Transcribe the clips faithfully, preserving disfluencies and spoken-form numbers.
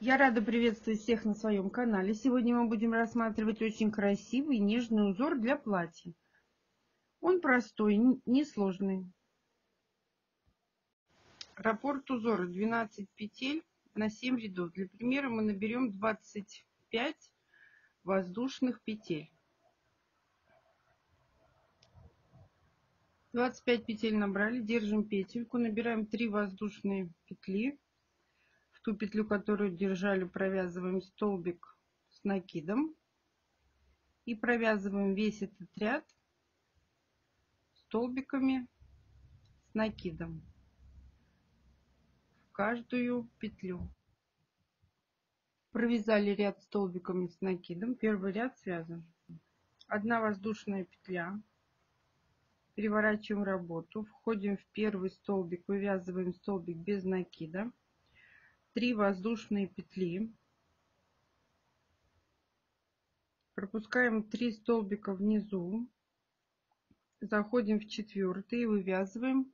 Я рада приветствовать всех на своем канале. Сегодня мы будем рассматривать очень красивый нежный узор для платья. Он простой, несложный. Раппорт узора двенадцать петель на семь рядов. Для примера мы наберем двадцать пять воздушных петель. двадцать пять петель набрали, держим петельку, набираем три воздушные петли. В ту петлю, которую держали, провязываем столбик с накидом и провязываем весь этот ряд столбиками с накидом в каждую петлю. Провязали ряд столбиками с накидом, первый ряд связан. Одна воздушная петля, переворачиваем работу, входим в первый столбик, вывязываем столбик без накида, три воздушные петли, пропускаем три столбика внизу, заходим в четвертый и вывязываем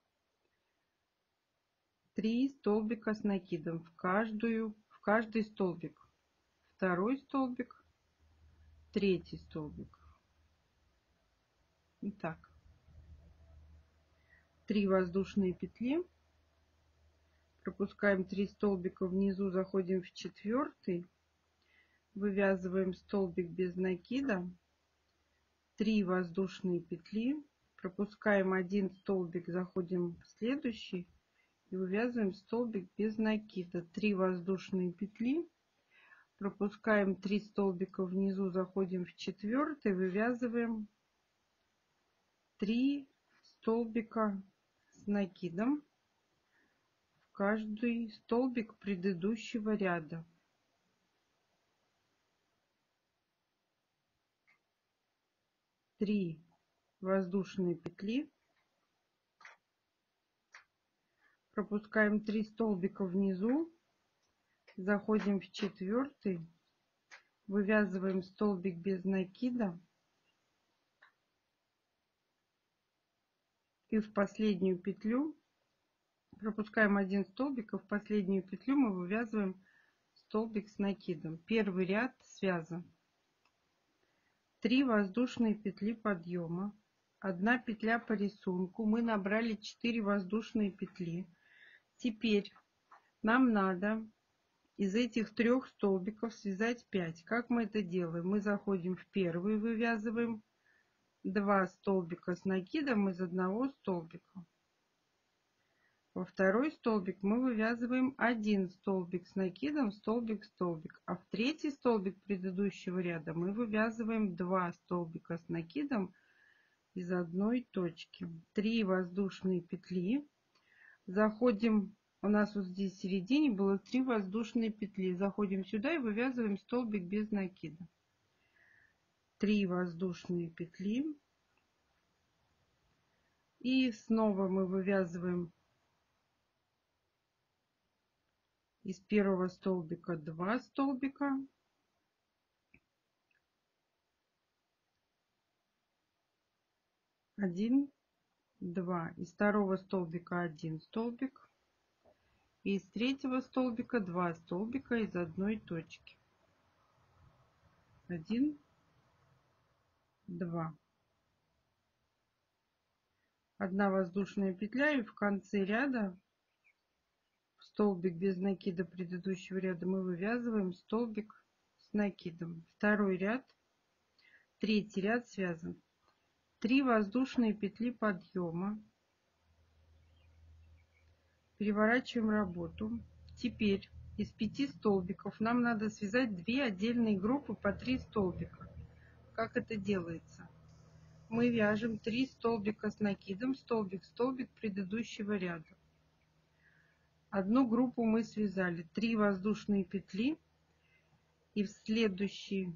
три столбика с накидом в каждую в каждый столбик. Второй столбик, третий столбик. Итак, три воздушные петли, пропускаем три столбика внизу, заходим в четвертый, вывязываем столбик без накида, три воздушные петли, пропускаем один столбик, заходим в следующий и вывязываем столбик без накида, три воздушные петли, пропускаем три столбика внизу, заходим в четвертый, вывязываем три столбика с накидом в каждый столбик предыдущего ряда. три воздушные петли, пропускаем три столбика внизу, заходим в четвертый, вывязываем столбик без накида и в последнюю петлю пропускаем один столбик, и в последнюю петлю мы вывязываем столбик с накидом. Первый ряд связан. три воздушные петли подъема, одна петля по рисунку, мы набрали четыре воздушные петли. Теперь нам надо из этих трех столбиков связать пять. Как мы это делаем? Мы заходим в первый, вывязываем два столбика с накидом из одного столбика. Во второй столбик мы вывязываем один столбик с накидом, столбик, столбик. А в третий столбик предыдущего ряда мы вывязываем два столбика с накидом из одной точки. три воздушные петли. Заходим, у нас вот здесь в середине было три воздушные петли. Заходим сюда и вывязываем столбик без накида. три воздушные петли. И снова мы вывязываем из первого столбика два столбика. один, два. Из второго столбика один столбик. И из третьего столбика два столбика из одной точки. один, два. Одна воздушная петля, и в конце ряда столбик без накида предыдущего ряда мы вывязываем столбик с накидом. Второй ряд, третий ряд связан. три воздушные петли подъема. Переворачиваем работу. Теперь из пяти столбиков нам надо связать две отдельные группы по три столбика. Как это делается? Мы вяжем три столбика с накидом, столбик, столбик предыдущего ряда. Одну группу мы связали, три воздушные петли, и в следующий,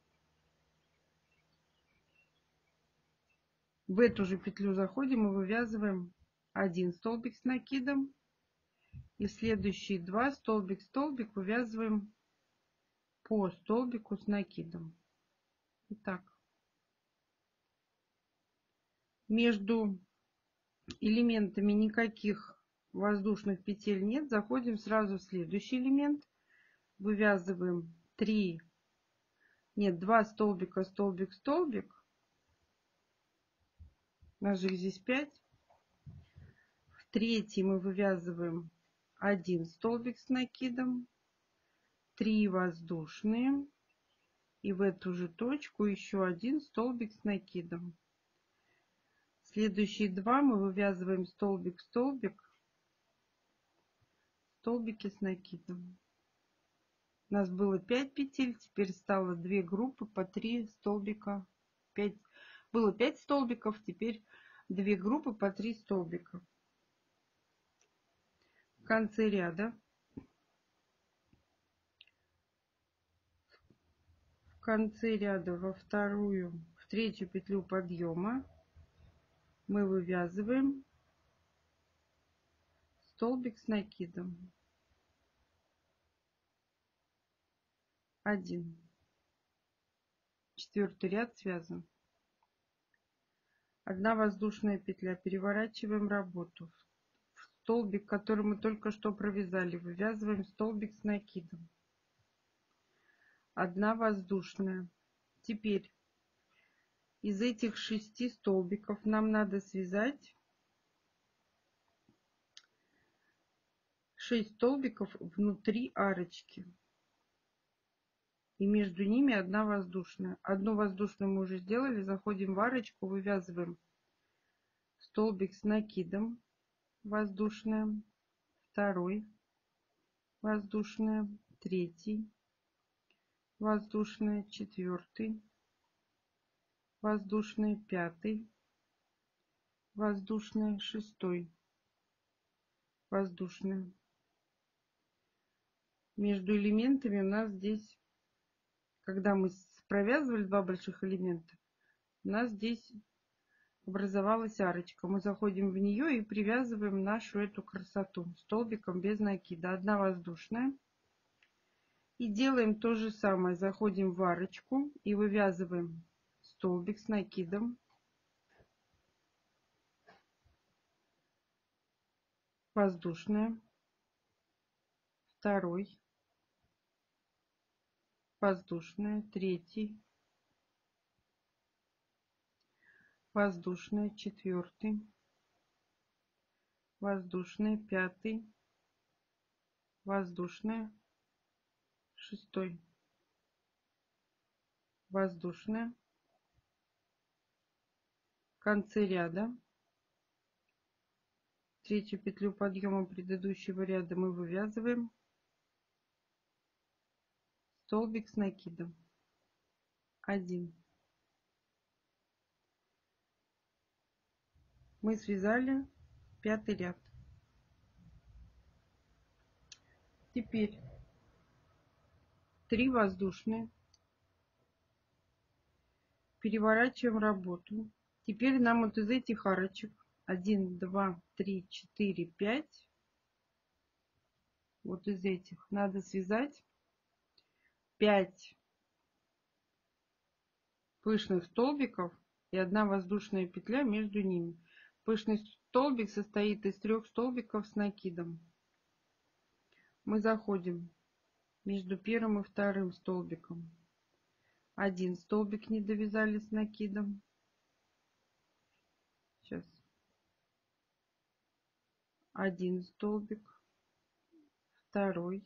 в эту же петлю заходим и вывязываем один столбик с накидом, и в следующие два столбик, столбик вывязываем по столбику с накидом. Итак, между элементами никаких воздушных петель нет, заходим сразу в следующий элемент, вывязываем три, нет, два столбика, столбик, столбик. У нас же их здесь пять. В третий мы вывязываем один столбик с накидом, три воздушные, и в эту же точку еще один столбик с накидом. Следующие два мы вывязываем столбик, столбик, столбики с накидом. У нас было пять петель, теперь стало две группы по три столбика. пять, было пять столбиков, теперь две группы по три столбика. В конце ряда в конце ряда во вторую, в третью петлю подъема мы вывязываем столбик с накидом. Один. Четвертый ряд связан. Одна воздушная петля. Переворачиваем работу. В столбик, который мы только что провязали, вывязываем столбик с накидом. Одна воздушная. Теперь из этих шести столбиков нам надо связать шесть столбиков внутри арочки. И между ними одна воздушная. Одну воздушную мы уже сделали. Заходим в арочку, вывязываем столбик с накидом, воздушная, второй, воздушная, третий, воздушная, четвертый, воздушная, пятый, воздушная, шестой, воздушная. Между элементами у нас здесь, когда мы провязывали два больших элемента, у нас здесь образовалась арочка. Мы заходим в нее и привязываем нашу эту красоту столбиком без накида. Одна воздушная. И делаем то же самое. Заходим в арочку и вывязываем столбик с накидом. Воздушная. Второй. Воздушная. Третий. Воздушная. Четвертый. Воздушная. Пятый. Воздушная. Шестой. Воздушная. В конце ряда третью петлю подъема предыдущего ряда мы вывязываем столбик с накидом. Один. Мы связали пятый ряд. Теперь три воздушные. Переворачиваем работу. Теперь нам вот из этих арочек один, два, три, четыре, пять. Вот из этих надо связать пять пышных столбиков и одна воздушная петля между ними. Пышный столбик состоит из трех столбиков с накидом. Мы заходим между первым и вторым столбиком. Один столбик не довязали с накидом. Сейчас. Один столбик, второй,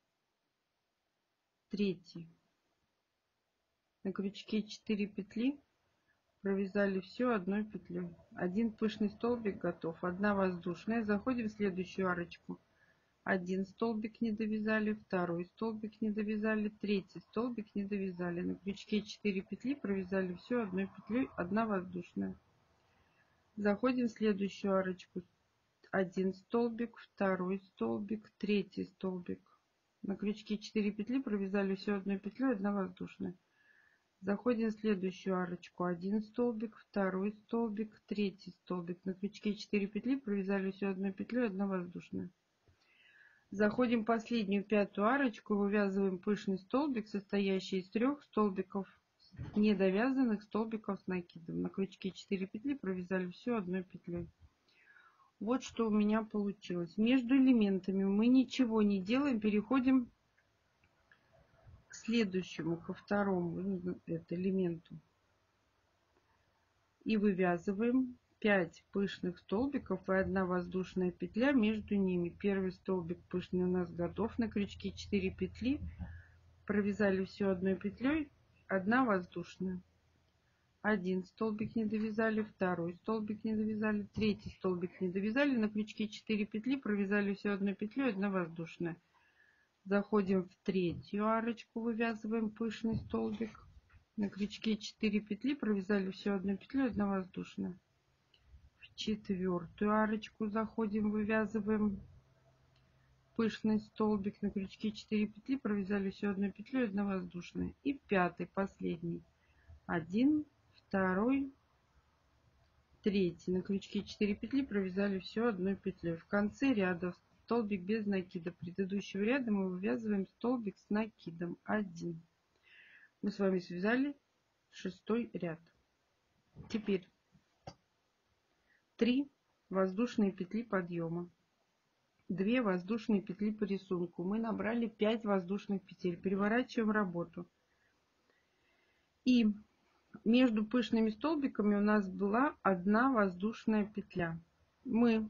третий. На крючке четыре петли провязали все одной петлей. Один пышный столбик готов, одна воздушная. Заходим в следующую арочку. Один столбик не довязали, второй столбик не довязали, третий столбик не довязали. На крючке четыре петли провязали все одной петлей, одна воздушная. Заходим в следующую арочку. Один столбик, второй столбик, третий столбик. На крючке четыре петли провязали все одной петлей, одна воздушная. Заходим в следующую арочку. Один столбик, второй столбик, третий столбик. На крючке четыре петли провязали все одной петлей, одна воздушная. Заходим в последнюю пятую арочку, вывязываем пышный столбик, состоящий из трех столбиков, недовязанных столбиков с накидом. На крючке четыре петли провязали все одной петлей. Вот что у меня получилось. Между элементами мы ничего не делаем, переходим следующему, ко второму это элементу и вывязываем пять пышных столбиков и одна воздушная петля между ними. Первый столбик пышный у нас готов. На крючке четыре петли, провязали все одной петлей, одна воздушная. Один столбик не довязали, второй столбик не довязали, третий столбик не довязали, на крючке четыре петли, провязали все одной петлей, одна воздушная. Заходим в третью арочку, вывязываем пышный столбик. На крючке четыре петли, провязали все одной петлей, одна воздушная. В четвертую арочку заходим, вывязываем пышный столбик. На крючке четыре петли, провязали все одной петлей, одна воздушная. И пятый, последний. Один, второй, третий. На крючке четыре петли, провязали все одной петлей. В конце ряда столбик без накида предыдущего ряда мы вывязываем столбик с накидом один. Мы с вами связали шестой ряд. Теперь три воздушные петли подъема, две воздушные петли по рисунку. Мы набрали пять воздушных петель. Переворачиваем работу. И между пышными столбиками у нас была одна воздушная петля. Мы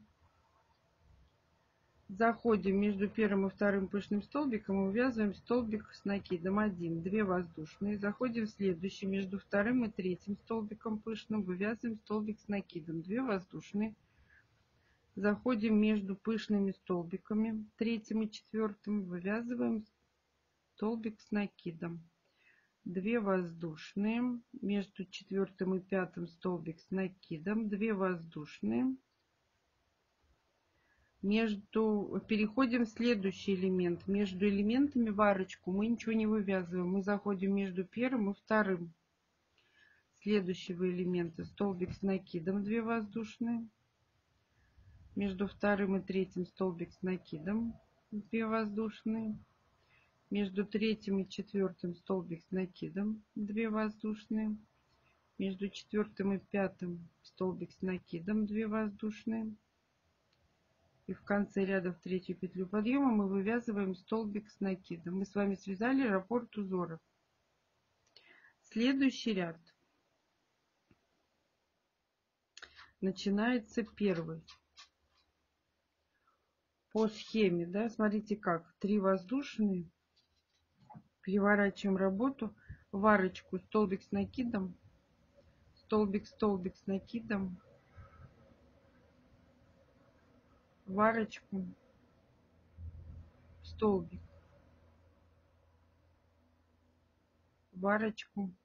заходим между первым и вторым пышным столбиком и вывязываем столбик с накидом один, две воздушные. Заходим в следующий, между вторым и третьим столбиком пышным, вывязываем столбик с накидом, две воздушные. Заходим между пышными столбиками третьим и четвертым, вывязываем столбик с накидом, две воздушные. Между четвертым и пятым столбик с накидом, две воздушные. Между переходим в следующий элемент. Между элементами в арочку мы ничего не вывязываем. Мы заходим между первым и вторым следующего элемента. Столбик с накидом, две воздушные. Между вторым и третьим столбик с накидом, две воздушные. Между третьим и четвертым столбик с накидом, две воздушные. Между четвертым и пятым столбик с накидом, две воздушные. И в конце ряда в третью петлю подъема мы вывязываем столбик с накидом. Мы с вами связали раппорт узора. Следующий ряд начинается первый. По схеме, да, смотрите как. Три воздушные. Переворачиваем работу в арочку. Столбик с накидом. Столбик, столбик с накидом. В арочку, столбик, в арочку,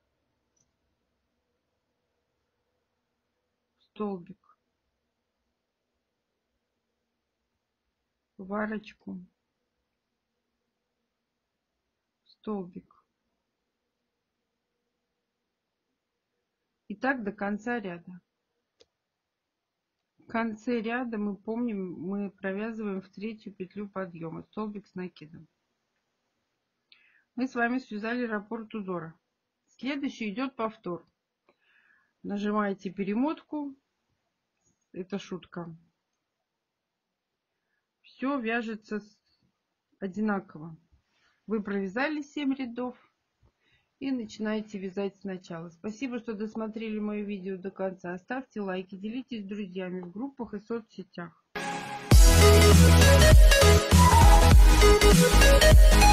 столбик, в арочку, столбик. И так до конца ряда. В конце ряда мы помним, мы провязываем в третью петлю подъема столбик с накидом. Мы с вами связали раппорт узора. Следующий идет повтор. Нажимаете перемотку. Это шутка. Все вяжется одинаково. Вы провязали семь рядов и начинаете вязать сначала. Спасибо, что досмотрели мое видео до конца. Ставьте лайки, делитесь с друзьями в группах и соцсетях.